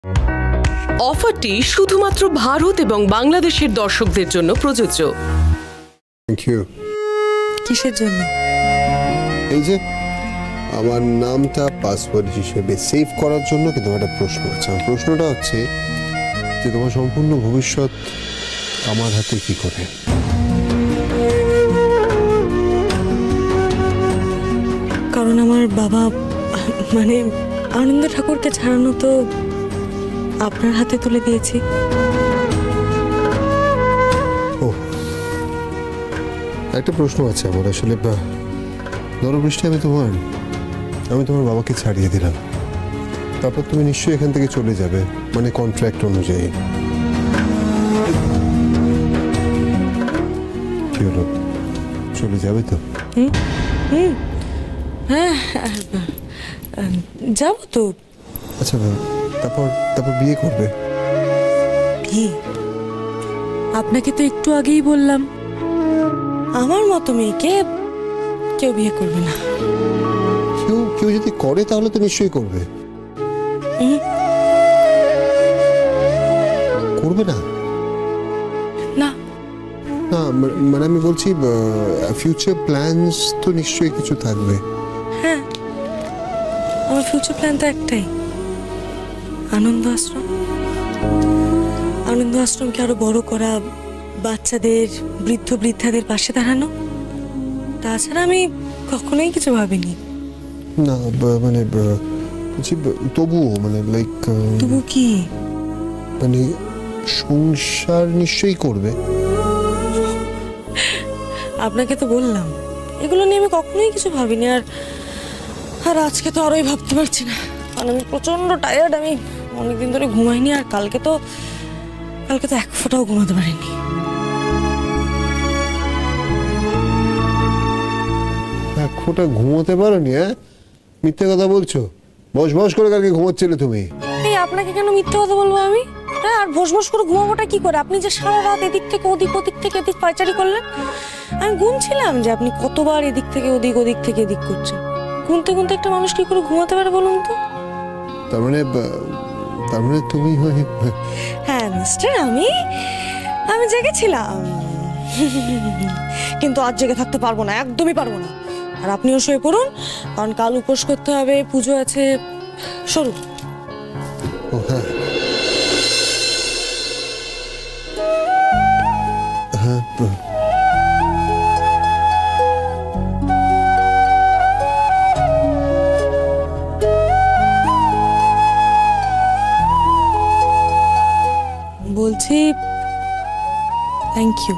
অফারটি শুধুমাত্র ভারত এবং বাংলাদেশের দর্শকদের জন্য প্রযোজ্য। Thank you. কিসের জন্য? এই যে আমার নামটা পাসওয়ার্ড হিসেবে সেভ করার জন্য। কিন্তু একটা প্রশ্ন আছে, প্রশ্নটা হচ্ছে যে তোমার সম্পূর্ণ ভবিষ্যৎ আমার হাতে কি করে? কারণ আমার বাবা মানে আনন্দ ঠাকুরকে ছাড়ানো তো আপনার হাতে তুলে দিয়েছি। ও, একটা প্রশ্ন আছে আমার আসলে। ধরো বৃষ্টি, আমি তোমার বাবাকে ছাড়িয়ে দিলাম, তারপর তুমি নিশ্চয়ই এখান থেকে চলে যাবে, মানে কন্ট্রাক্ট অনুযায়ী। কি হলো, চলে যাবে তো? হ্যাঁ যাব তো। আচ্ছা, তারপর বিয়ে করবে? বিয়ে? আপনাকে তো একটু আগেই বললাম আমার মতো মেয়েকে কেউ বিয়ে করবে না। কেউ যদি করে তাহলে তো নিশ্চয়ই করবে। করবে না? না না, মানে আমি বলছি ফিউচার প্ল্যানস তো নিশ্চয়ই কিছু থাকবে। হ্যাঁ, আমার ফিউচার প্ল্যান তো একটাই, আনন্দ আশ্রম। আনন্দ আশ্রমকে আরো বড় করা, বাচ্চাদের, বৃদ্ধ বৃদ্ধাদের পাশে দাঁড়ানো। তাছাড়া আমি কখনোই কিছু ভাবিনি। না মানে বলছি তবুও মানে লাইক তবু কি মানে সংসার নিশ্চয়ই করবে। আপনাকে তো বললাম এগুলো নিয়ে আমি কখনোই কিছু ভাবিনি। আর আজকে তো আরোই ভাবতে পারছি না, কারণ আমি প্রচন্ড টায়ার্ড। আমি অনেকদিন ধরে ঘুমাইনি, আর কালকে তো এক ফোঁটাও ঘুমাতে পারিনি। এক ফোঁটা ঘুমোতে পারোনি? হ্যাঁ, মিথ্যে কথা বলছো। বস করে কালকে ঘুমোচ্ছিলে তুমি। এই আপনাকে কেন মিথ্যে কথা বলবো আমি? হ্যাঁ, আর বস করে ঘুমাবোটা কি করে? আপনি যে সারা রাত এদিক থেকে এদিক পায়চারি করলেন, আমি গুনছিলাম যে আপনি কতবার এদিক থেকে ওদিক করছেন। গুনতে একটা মানুষ কি করে ঘুমাতে পারে বলুন তো? তার মানে তুমি? হ্যাঁ মিস্টার, আমি জেগেছিলাম, কিন্তু আজ জেগে থাকতে পারবো না, একদমই পারবো না। আর আপনিও শুয়ে পড়ুন, কারণ কাল উপোস করতে হবে, পুজো আছে। সরু। হ্যাঁ হ্যাঁ, বলছি thank you.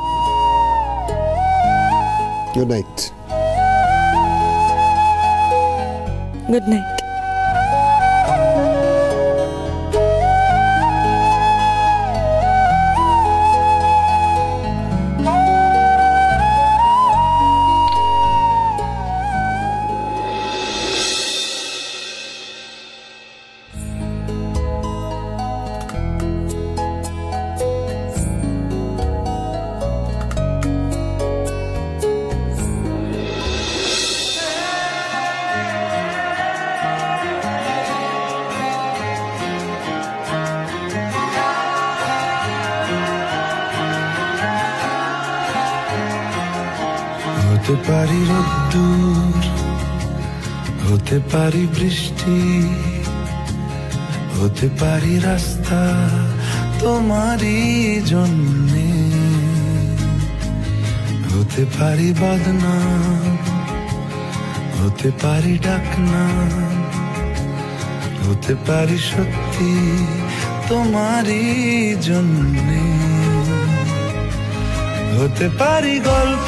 Good night. Good night. হতে পারি রোদ্দুর, হতে পারি বৃষ্টি, হতে পারি রাস্তা তোমারই জন্যে, হতে পারি বদনাম, হতে পারি ডাকনাম, হতে পারি সত্যি তোমারই জন্যে, হতে পারি গল্প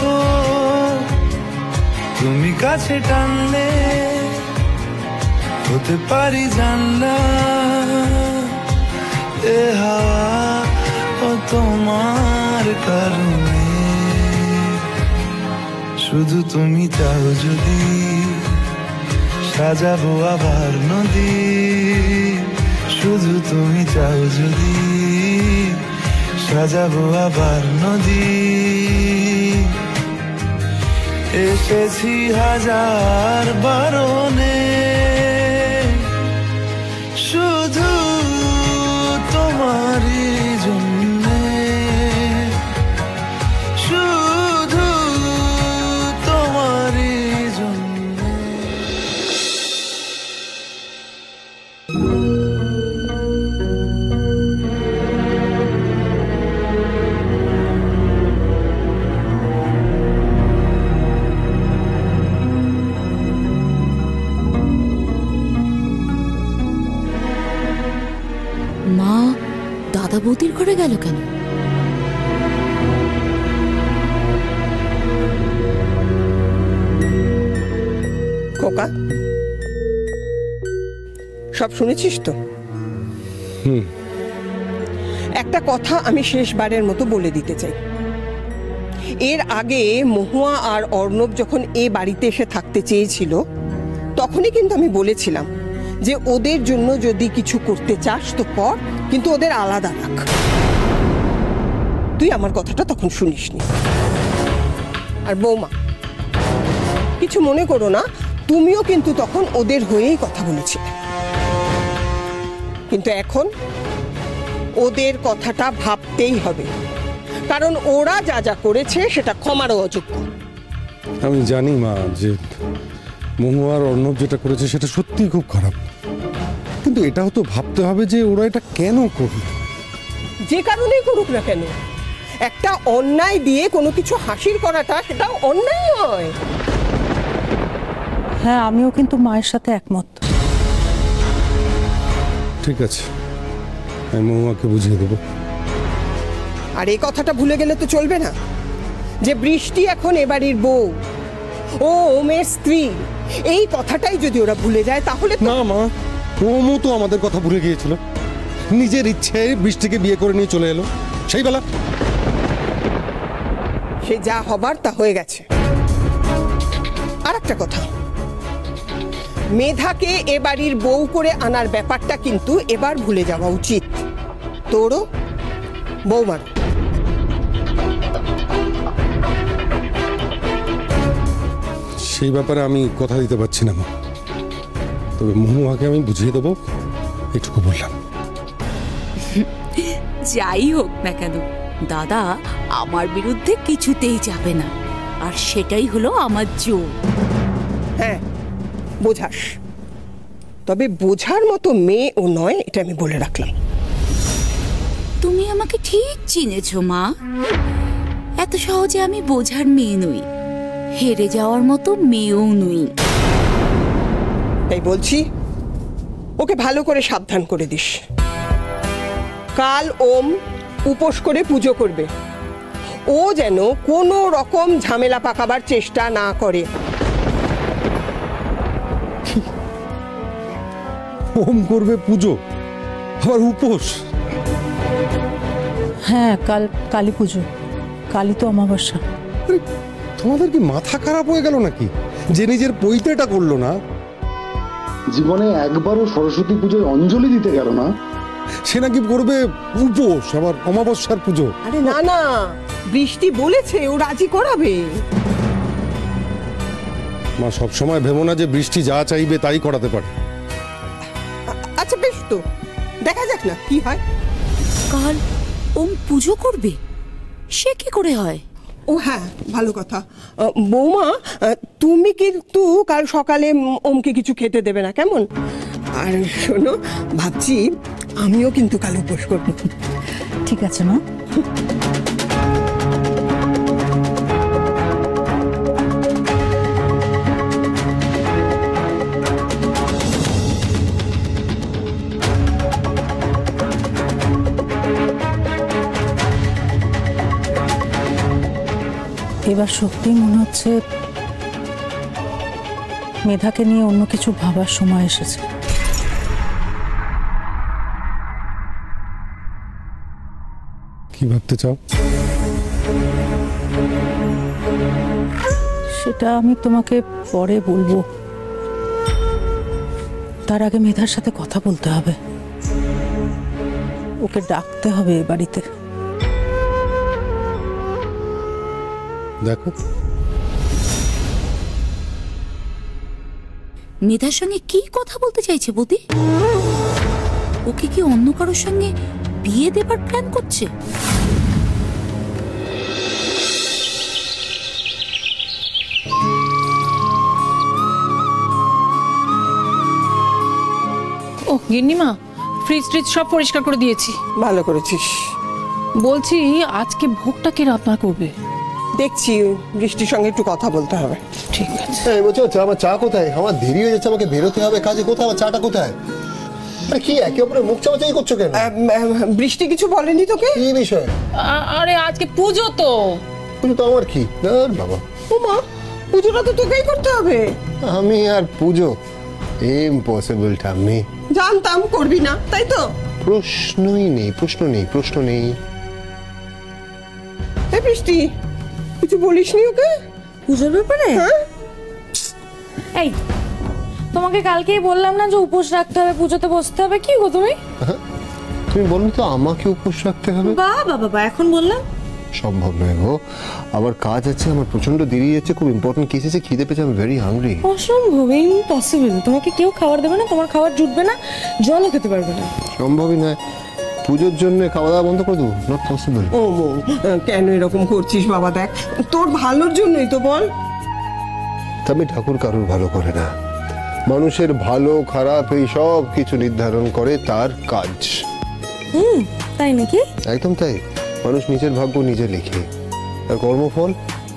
তুমি কাছে টানলে, হতে পারি জানলা এ হাওয়া ও তোমার কারণে, শুধু তুমি চাও যদি সাজাবো আবার নদী, শুধু তুমি চাও যদি সাজাবো আবার নদী, এসেছি হাজার বারণে শুধু মা দাদা বৌদির ঘরে গেল কেন? খোকা, সব শুনেছিস তো? একটা কথা আমি শেষবারের মতো বলে দিতে চাই। এর আগে মহুয়া আর অর্ণব যখন এ বাড়িতে এসে থাকতে চেয়েছিল, তখনই কিন্তু আমি বলেছিলাম যে ওদের জন্য যদি কিছু করতে চাস তো কর, কিন্তু ওদের আলাদা রাখ। তুই আমার কথাটা তখন শুনিসনি। আর বৌমা, কিছু মনে করো না, তুমিও কিন্তু তখন ওদের হয়েই কথা বলেছিলে। কিন্তু এখন ওদের কথাটা ভাবতেই হবে, কারণ ওরা যা যা করেছে সেটা ক্ষমারও অযোগ্য। আমি জানি মা যে মহুয়া আর অর্ণব যেটা করেছে সেটা সত্যিই খুব খারাপ, কিন্তু এটাও তো ভাবতে হবে যে ওরা এটা কেন করল। যে কারণেই করুক না কেন, একটা অন্যায় দিয়ে কোনো কিছু হাসিল করাটা সেটাও অন্যায় হয়। হ্যাঁ, আমিও কিন্তু মায়ের সাথে একমত। ঠিক আছে, আমি মহুয়াকে বুঝিয়ে দেবো। আর এই কথাটা ভুলে গেলে তো চলবে না যে বৃষ্টি এখন এবাড়ির বউ, ও ওমের স্ত্রী। এই কথাটাই যদি ওরা ভুলে যায় তাহলে না মা, ওমও তো আমাদের কথা ভুলে গিয়েছিল। নিজের ইচ্ছে বৃষ্টিকে বিয়ে করে নিয়ে চলে এলো সেই বেলা। সে যা হবার তা হয়ে গেছে। আর একটা কথা, মেধাকে এ বাড়ির বউ করে আনার ব্যাপারটা কিন্তু এবার ভুলে যাওয়া উচিত। তোরও বৌমার। সেই ব্যাপারে আমি কথা দিতে পারছি না মা, তবে মহুয়াকে আমি বুঝিয়ে দেবো, এটুকু বললাম। যাই হোক না কেন, দাদা আমার বিরুদ্ধে কিছুতেই যাবে না, আর সেটাই হলো আমার জোর। হ্যাঁ, বোঝাস, তবে বোঝার মতো মেয়ে ও নয়, এটা আমি বলে রাখলাম। তুমি আমাকে ঠিক চিনেছো মা। এত সহজে আমি বোঝার মেয়ে নই, হেরে যাওয়ার মতো মেয়েও নই। তাই বলছি, ওকে ভালো করে সাবধান করে দিস। কাল ওম উপোস করে পুজো করবে, ও যেন কোনো রকম ঝামেলা পাকাবার চেষ্টা না করে। ওম করবে পুজো, আবার উপোস? হ্যাঁ, কাল কালী পুজো, কালী তো অমাবস্যা। তোমাদের কি মাথা খারাপ হয়ে গেল নাকি যে নিজের পৈতেটা করলো না? জীবনে একবারও সরস্বতী পুজোয় অঞ্জলি দিতে গেল না, সে নাকি করবে উপোস, আবার অমাবস্যার পুজো। আরে না না, বৃষ্টি বলেছে ও রাজি করাবে। মা, সবসময় ভেবো না যে বৃষ্টি যা চাইবে তাই করাতে পারে। আচ্ছা বেশ, তো দেখা যাক না কি হয়। কাল ওম পুজো করবে, সে কি করে হয়? ও হ্যাঁ, ভালো কথা। বৌমা, তুমি কিন্তু কাল সকালে ওমকে কিছু খেতে দেবে না, কেমন? আর শোনো, ভাবছি আমিও কিন্তু কাল উপোস করবো। ঠিক আছে মা। এবার সত্যি মনে হচ্ছে মেধাকে নিয়ে অন্য কিছু ভাবার সময় এসেছে। কি ভাবতে চাও? সেটা আমি তোমাকে পরে বলবো, তার আগে মেধার সাথে কথা বলতে হবে, ওকে ডাকতে হবে এ বাড়িতে। দেখো, মেধার সঙ্গে কি কথা বলতে চাইছে বৌদি? ওকে কি অন্য কারোর সঙ্গে বিয়ে দেবার প্ল্যান করছে? ও গিন্নিমা, ফ্রিজ ট্রিজ সব পরিষ্কার করে দিয়েছি। ভালো করেছিস। বলছি আজকে ভোগটা কে রান্না করবে? দেখছি, বৃষ্টির সঙ্গে একটু কথা বলতে হবে। ঠিক আছে। বলছো আমার চা কোথায়? আমার দেরি হয়ে যাচ্ছে, আমাকে বেরোতে হবে কাজে। কোথায় আমার চাটা? কোথায়? কি একে অপরের মুখ চাওয়াচাই করছো কেন? বৃষ্টি কিছু বলেনি তোকে? কি বিষয়? আরে আজকে পুজো তো। পুজো তো আমার কি বাবা? ও মা, পুজোটা তো তোকেই করতে হবে। আমি আর পুজো? ইম্পসিবল ঠাম্মি। জানতাম করবি না, তাই তো? প্রশ্নই নেই, প্রশ্ন নেই। এই বৃষ্টি, কিছু বলিসনি ওকে পুজোর ব্যাপারে? এই তোমাকে কালকেই বললাম না যে উপোস রাখতে হবে, পুজোতে বসতে হবে। কি গো তুমি? তুমি বললে তো আমাকে উপোস রাখতে হবে। বাবা এখন বললাম সম্ভব নয় গো, আবার কাজ আছে, আমার প্রচন্ড দেরি আছে, খুব ইম্পর্টেন্ট কেস আছে, খিদে পেয়েছে, আমি ভেরি হাংরি। অসম্ভব, ইম্পসিবল। তোমাকে কেউ খাবার দেবে না, তোমার খাবার জুটবে না, জলও খেতে পারবে না। সম্ভবই নয়, পুজোর জন্য খাওয়া দাওয়া বন্ধ করে দেবো, নট পসিবল। ও কেন এরকম করছিস বাবা? দেখ তোর ভালোর জন্যই তো, বল। তবে ঠাকুর কারোর ভালো করে না, মানুষের ভালো খারাপ এই সব কিছু নির্ধারণ করে তার কাজ। তাই নাকি? একদম তাই, মানুষ নিজের ভাগ্য নিজে লিখে, আর কর্মফল।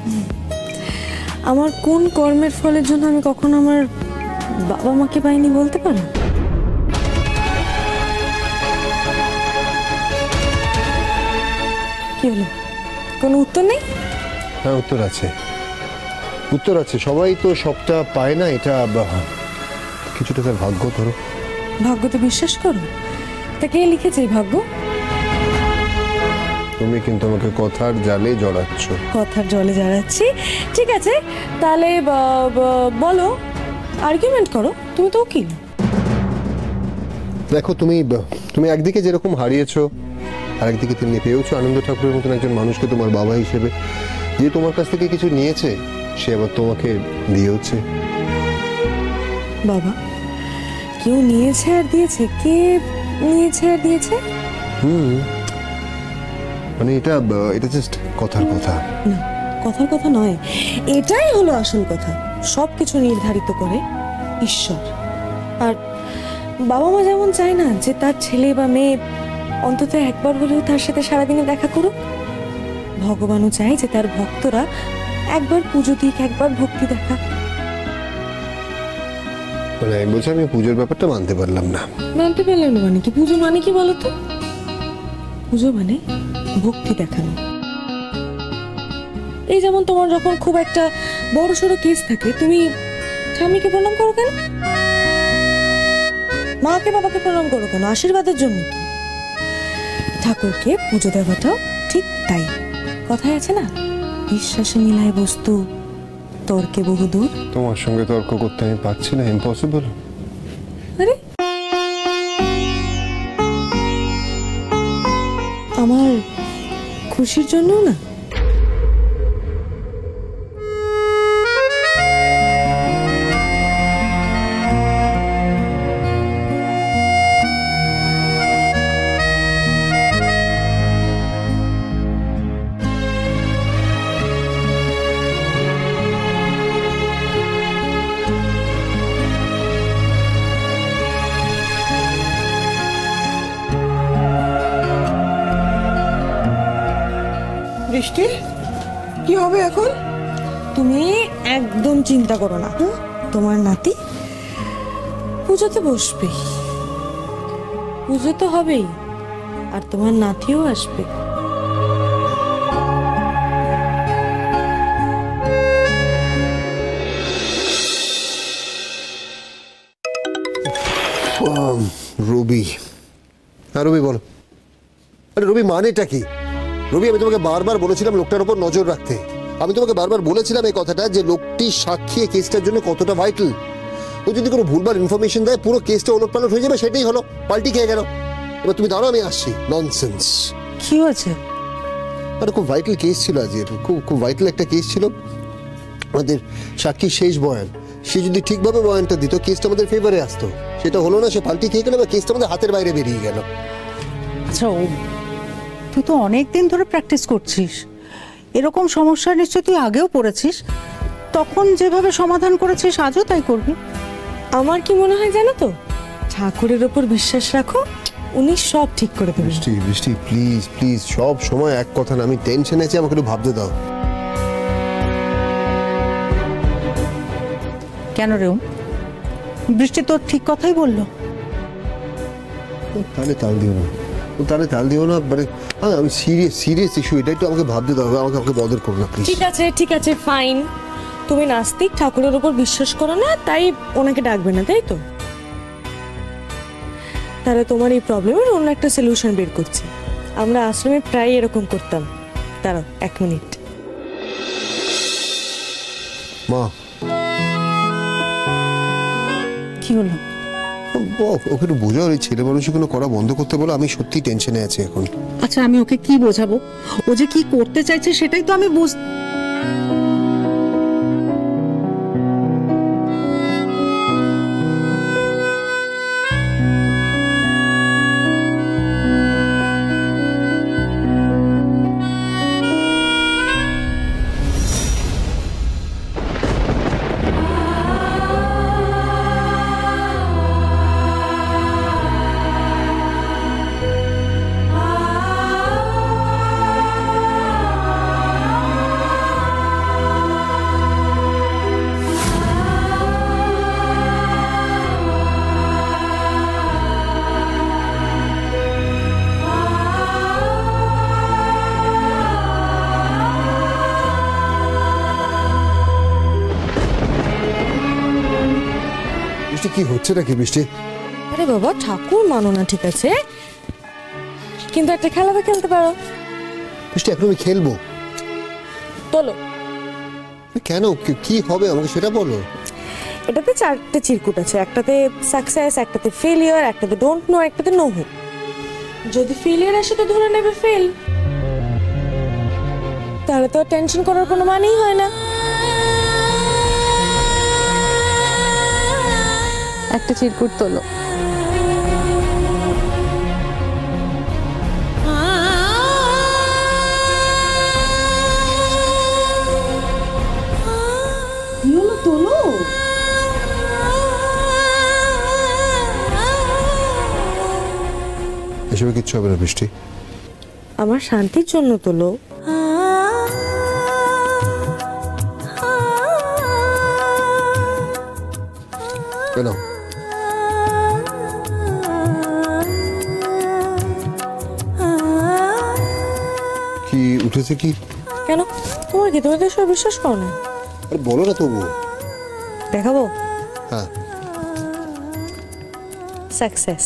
আমার কোন কর্মের ফলের জন্য আমি কখনো আমার বাবা মাকে পাইনি বলতে পারো? কি হলো, কোনো উত্তর নেই? হ্যাঁ উত্তর আছে, সবাই তো সবটা পায় না, এটা কিছুটা তার ভাগ্য। ধরো ভাগ্যতে বিশ্বাস করো? তা কে লিখেছে এই ভাগ্য? তুমি কিন্তু আমাকে কথার জালে জড়াচ্ছ। কথার জলে জড়াচ্ছি? ঠিক আছে, তাহলে বলো, আর্গুমেন্ট করো, তুমি তো উকিল। দেখো তুমি একদিকে যেরকম হারিয়েছো, আরেকদিকে তেমনি পেয়েছো আনন্দ ঠাকুরের মতন একজন মানুষকে তোমার বাবা হিসেবে, যে তোমার কাছ থেকে কিছু নিয়েছে, সে আবার তোমাকে দিয়েছে। বাবা, কেউ নিয়েছে আর দিয়েছে? কে নিয়েছে আর দিয়েছে? মানে এটা জাস্ট কথার কথা না, কথার কথা নয়, এটাই হলো আসল কথা। সবকিছু নির্ধারিত করে ঈশ্বর। আর বাবা মা যেমন চায় না যে তার ছেলে বা মেয়ে অন্তত একবার হলেও তার সাথে সারাদিনে দেখা করুক, ভগবানও চায় যে তার ভক্তরা একবার পুজো দিক, একবার ভক্তি দেখা। মানে বলছি, আমি পুজোর ব্যাপারটা মানতে পারলাম না। মানতে পারলাম না মানে কি? পুজো মানে কি বলো তো? পুজো মানে ভক্তি দেখানো। এই যেমন তোমার যখন খুব একটা বড় সড়ো কেস থাকে, তুমি স্বামীকে প্রণাম করো কেন? মাকে বাবাকে প্রণাম করো কেন? আশীর্বাদের জন্য। ঠাকুরকে পুজো দেওয়াটাও ঠিক তাই। কথায় আছে না, বিশ্বাসে মিলায় বস্তু, তর্কে বহুদূর। তোমার সঙ্গে তর্ক করতে আমি পারছি না, ইম্পসিবল। আরে আমার খুশির জন্য না? বৃষ্টি, কি হবে এখন? তুমি একদম চিন্তা করো না, তোমার নাতি পুজোতে বসবেই, পুজো তো হবেই, আর তোমার নাতিও আসবে। রবি, হ্যাঁ রবি বলো। আরে রবি মানেটা কি? রবি, আমি তোমাকে বারবার বলেছিলাম লোকটার উপর নজর রাখতে। আমি তোমাকে বারবার বলেছিলাম এই কথাটা, যে লোকটি সাক্ষী কেসটার জন্য কতটা ভাইটাল। ও যদি কোনো ভুলভাল ইনফরমেশন দেয়, পুরো কেসটা ওলটপালট হয়ে যাবে। সেটাই হলো, পাল্টি খেয়ে গেল। এবার তুমি দাঁড়াও, আমি আসছি। ননসেন্স। কি হয়েছে? আরে খুব ভাইটাল কেস ছিল আজকে, খুব ভাইটাল একটা কেস ছিল। আমাদের সাক্ষীর শেষ বয়ান, সে যদি ঠিকভাবে বয়ানটা দিত, কেসটা আমাদের ফেভারে আসতো। সেটা হলো না, সে পাল্টি খেয়ে গেল, বা কেসটা আমাদের হাতের বাইরে বেরিয়ে গেল। আচ্ছা, তুই তো অনেক দিন ধরে প্র্যাকটিস করছিস, এরকম সমস্যা নিশ্চয় তুই আগেও পড়েছিস। তখন যেভাবে সমাধান করেছিস আজও তাই করবি। আমার কি মনে হয় জানো তো, ঠাকুরের ওপর বিশ্বাস রাখো, উনি সব ঠিক করে দেবেন। বৃষ্টি, বৃষ্টি প্লিজ প্লিজ, সব সময় এক কথা না। আমি টেনশনে আছি, আমাকে একটু ভাবতে দাও। কেন রে? বৃষ্টি তোর ঠিক কথাই বললো। তাহলে তাল দিও না, তাহলে তাল দিও না, মানে আমি সিরিয়াস ইস্যু, এটাই তো আমাকে ভাবতে হবে, আমাকে বদল করো না প্লিজ। ঠিক আছে ফাইন, তুমি নাস্তিক, ঠাকুরের উপর বিশ্বাস করো না, তাই ওনাকে ডাকবে না, তাই তো? তাহলে তোমার এই প্রবলেমের অন্য একটা সলিউশন বের করছি। আমরা আশ্রমে প্রায় এরকম করতাম। দাঁড়াও 1 মিনিট। মা, কি হলো? ওকে একটু বোঝাও, এই ছেলে মানুষগুলো করা বন্ধ করতে বলো, আমি সত্যি টেনশনে আছি এখন। আচ্ছা আমি ওকে কি বোঝাবো? ও যে কি করতে চাইছে সেটাই তো আমি বুঝ কি হচ্ছে নাকি বৃষ্টি? আরে বাবা, ঠাকুর মানো না ঠিক আছে, কিন্তু একটা খেলা তো খেলতে পারো। বৃষ্টি, এখন আমি খেলবো? চলো। কেন, কি হবে আমাকে সেটা বলো। এটাতে 4টে চিরকুট আছে, একটাতে সাকসেস, একটাতে ফেলিয়ার, একটাতে ডোন্ট নো, একটাতে নো হোপ। যদি ফেলিয়ার আসে তো ধরে নেবে ফেল, তাহলে তো টেনশন করার কোনো মানেই হয় না। একটা চিরকুট তোলো। তোলো। এসবে কিচ্ছু হবে না বৃষ্টি, আমার শান্তির জন্য তোলো। কেন? কি উঠেছে কি? কেন, তোমার কি? তুমি তো এসব বিশ্বাস করো না? আরে বলো না তবু। দেখাবো? হ্যাঁ। সাকসেস।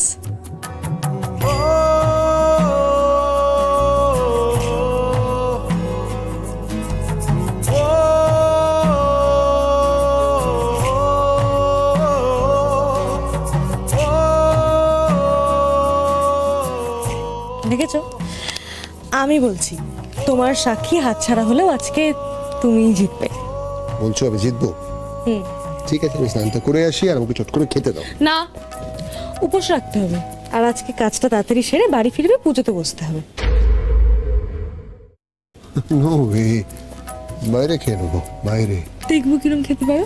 দেখেছো, আমি বলছি তোমার সাক্ষী হাতছাড়া হলেও আজকে তুমিই জিতবে। বলছো আমি জিতবো? ঠিক আছে, আমি স্নানটা করে আসি আর আমাকে চট করে খেতে দাও। না, উপোস রাখতে হবে, আর আজকে কাজটা তাড়াতাড়ি সেরে বাড়ি ফিরবে, পুজোতে বসতে হবে। নো ওয়ে, বাইরে খেয়ে নেবো, বাইরে। দেখবো কিরম খেতে পারো।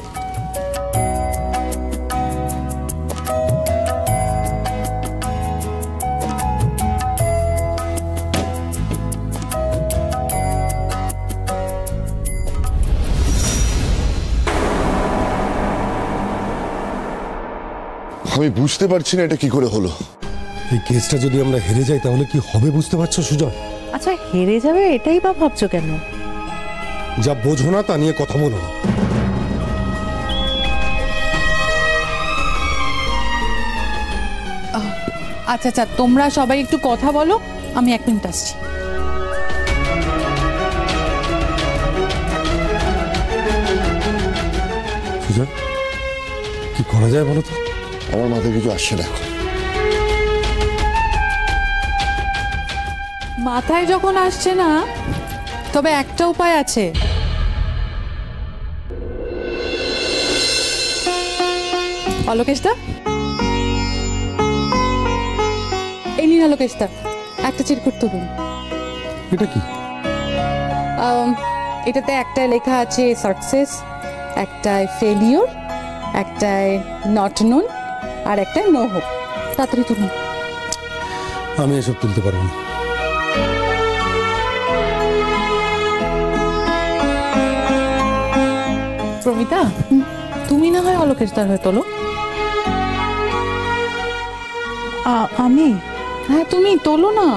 আমি বুঝতে পারছি না এটা কি করে হলো। এই কেসটা যদি আমরা হেরে যাই তাহলে কি হবে বুঝতে পারছো সুজয়? আচ্ছা হেরে যাবে এটাই বা ভাবছো কেন? যা বোঝো না তা নিয়ে কথা বলো না। আচ্ছা আচ্ছা, তোমরা সবাই একটু কথা বলো, আমি 1 মিনিট আসছি। সুজয়, কি করা যায় বলো তো? আমার মাথায় কিছু আসছে না। মাথায় যখন আসছে না, তবে একটা উপায় আছে। অলোকেশদা, এই নিন অলোকেশদা, একটা চিরকুট তুলুন। এটা কি? এটাতে একটায় লেখা আছে সাকসেস, একটায় ফেলিওর, একটায় নট নোন, আর একটায় নো হোপ। তাড়াতাড়ি তুলুন। আমি এসব তুলতে পারবো না। প্রমিতা, তুমি না হয় অলোকেশদার হয়ে তোলো। আমি হ্যাঁ তুমি তোলো না।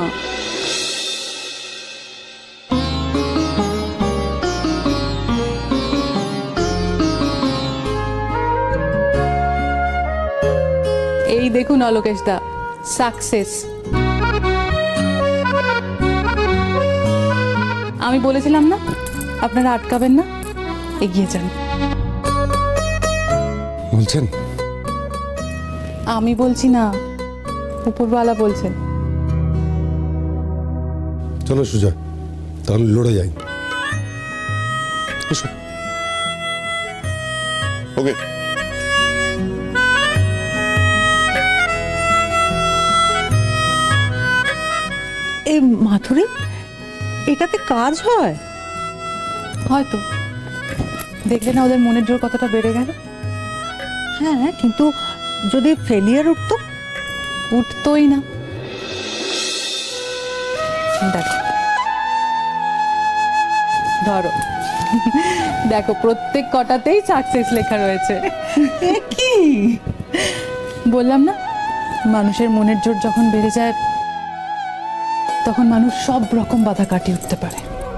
এই দেখুন অলোকেশ দা, সাকসেস। আমি বলেছিলাম না আপনারা আটকাবেন না, এগিয়ে যান। বলছেন? আমি বলছি না, উপরওয়ালা বলছেন। চলো সুজয়, তাহলে লড়ে যাই। ওকে। এই মাধুরী, এটাতে কাজ হয়? হয়তো। দেখলে না ওদের মনের জোর কতটা বেড়ে গেল? হ্যাঁ, কিন্তু যদি ফেলিয়ার উঠতো? উঠতোই না। দেখো, ধরো, দেখো প্রত্যেক কটাতেই সাকসেস লেখা রয়েছে। কি বললাম না, মানুষের মনের জোর যখন বেড়ে যায় তখন মানুষ সব রকম বাধা কাটিয়ে উঠতে পারে।